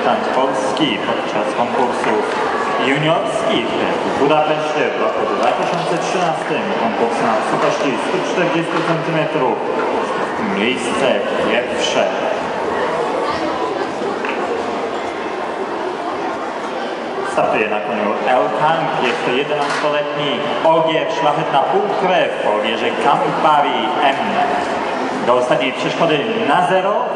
reprezentant Polski podczas konkursów juniorskich w Budapeszcie w roku 2013. Konkurs na wysokości 140 cm. Miejsce pierwsze. Startuje na koniu L-Tank, jest to 11-letni Ogiew, szlachetna półkrew po wieży Campari M. Do ostatniej przeszkody na 0